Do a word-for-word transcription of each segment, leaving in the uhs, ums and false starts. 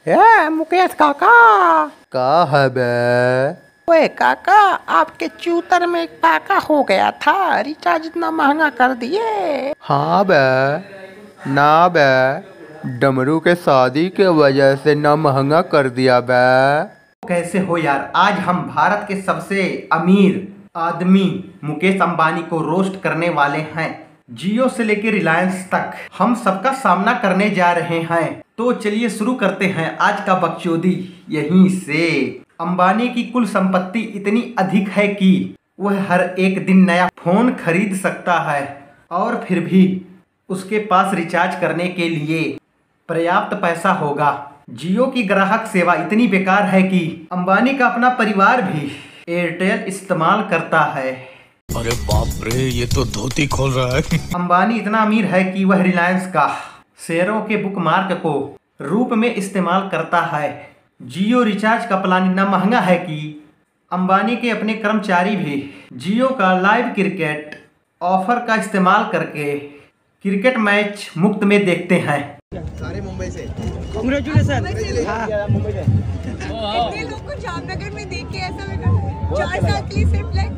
ए मुकेश काका, का है बे? ओए काका, आपके चूतर में एक पाका हो गया था, रिचार्ज इतना महंगा कर दिए। हाँ बे, ना बे, डमरू के शादी के वजह से ना महंगा कर दिया बे। कैसे हो यार, आज हम भारत के सबसे अमीर आदमी मुकेश अंबानी को रोस्ट करने वाले हैं। जियो से लेकर रिलायंस तक हम सबका सामना करने जा रहे हैं। तो चलिए शुरू करते हैं आज का बकचोदी यहीं से। अंबानी की कुल संपत्ति इतनी अधिक है कि वह हर एक दिन नया फोन खरीद सकता है और फिर भी उसके पास रिचार्ज करने के लिए पर्याप्त पैसा होगा। जियो की ग्राहक सेवा इतनी बेकार है कि अंबानी का अपना परिवार भी एयरटेल इस्तेमाल करता है। अरे बाप रे, ये तो धोती खोल रहा है। अंबानी इतना अमीर है कि वह रिलायंस का शेयरों के बुकमार्क को रूप में इस्तेमाल करता है। जियो रिचार्ज का प्लान इतना महंगा है कि अंबानी के अपने कर्मचारी भी जियो का लाइव क्रिकेट ऑफर का इस्तेमाल करके क्रिकेट मैच मुफ्त में देखते हैं। सारे मुंबई से कांग्रेचुलेशन। मुंबई से इतने लोग को जामनगर में देख के ऐसा लगा चार साल के लिए सिर्फ लाइक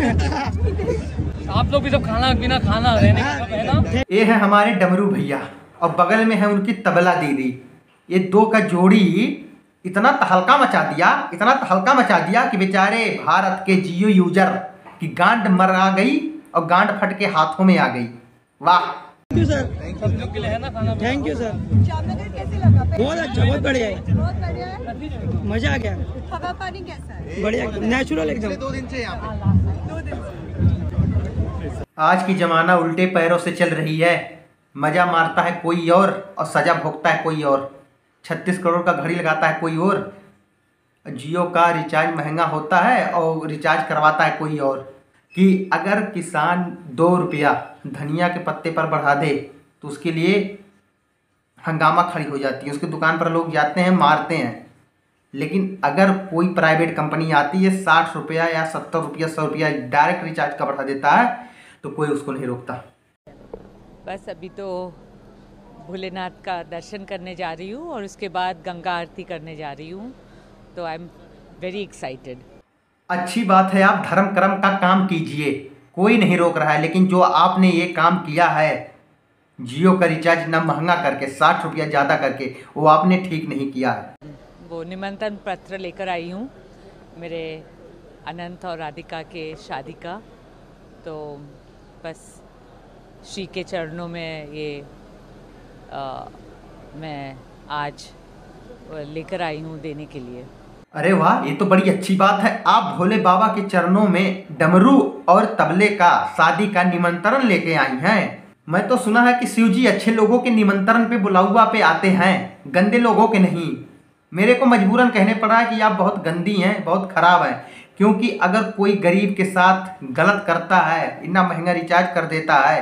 आप लोग भी सब खाना पीना खाना रहने का सब है ना। ये है हमारे डमरू भैया और बगल में है उनकी तबला दीदी। ये दो का जोड़ी इतना तहलका मचा दिया, इतना तहलका मचा दिया कि बेचारे भारत के जियो यूजर की गांड मरा गई और गांड फट के हाथों में आ गई। वाह, थैंक यू सर, सब लोग के लिए है ना खाना। Thank you sir. जामनगर कैसे लगा? बहुत अच्छा, बहुत बढ़िया है, बहुत बढ़िया है, मजा आ गया। हवा पानी कैसा है? बढ़िया, नेचुरल एकदम। दो दिन से यहाँ पे दो दिन से। आज की जमाना उल्टे पैरों से चल रही है। मजा मारता है कोई और और सजा भोगता है कोई और। छत्तीस करोड़ का घड़ी लगाता है कोई और। जियो का रिचार्ज महंगा होता है और रिचार्ज करवाता है कोई और। कि अगर किसान दो रुपया धनिया के पत्ते पर बढ़ा दे तो उसके लिए हंगामा खड़ी हो जाती है। उसकी दुकान पर लोग जाते हैं, मारते हैं। लेकिन अगर कोई प्राइवेट कंपनी आती है, साठ रुपया या सत्तर रुपया सौ रुपया डायरेक्ट रिचार्ज का बढ़ा देता है तो कोई उसको नहीं रोकता। बस अभी तो भोलेनाथ का दर्शन करने जा रही हूँ और उसके बाद गंगा आरती करने जा रही हूँ। तो आई एम वेरी एक्साइटेड। अच्छी बात है, आप धर्म कर्म का काम कीजिए, कोई नहीं रोक रहा है। लेकिन जो आपने ये काम किया है जियो का रिचार्ज ना महंगा करके साठ रुपया ज़्यादा करके, वो आपने ठीक नहीं किया है। वो निमंत्रण पत्र लेकर आई हूँ मेरे अनंत और राधिका के शादी का। तो बस श्री के चरणों में ये आ, मैं आज लेकर आई हूँ देने के लिए। अरे वाह, ये तो बड़ी अच्छी बात है। आप भोले बाबा के चरणों में डमरू और तबले का शादी का निमंत्रण लेके आई हैं। मैं तो सुना है कि शिव जी अच्छे लोगों के निमंत्रण पे बुलावा पे आते हैं, गंदे लोगों के नहीं। मेरे को मजबूरन कहने पड़ा है कि आप बहुत गंदी हैं, बहुत खराब हैं। क्योंकि अगर कोई गरीब के साथ गलत करता है, इतना महंगा रिचार्ज कर देता है,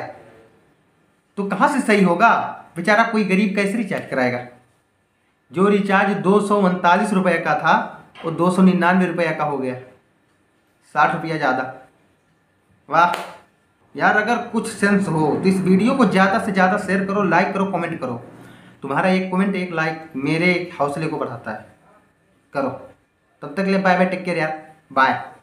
तो कहाँ से सही होगा? बेचारा कोई गरीब कैसे रिचार्ज कराएगा? जो रिचार्ज दो सौ उनतालीस रुपये का था वो दो सौ निन्यानवे रुपये का हो गया, साठ रुपया ज़्यादा। वाह यार, अगर कुछ सेंस हो तो इस वीडियो को ज़्यादा से ज़्यादा शेयर करो, लाइक करो, कमेंट करो। तुम्हारा एक कमेंट एक लाइक मेरे हौसले को बढ़ाता है। करो। तब तक के लिए बाय बाय, टेक केयर यार, बाय।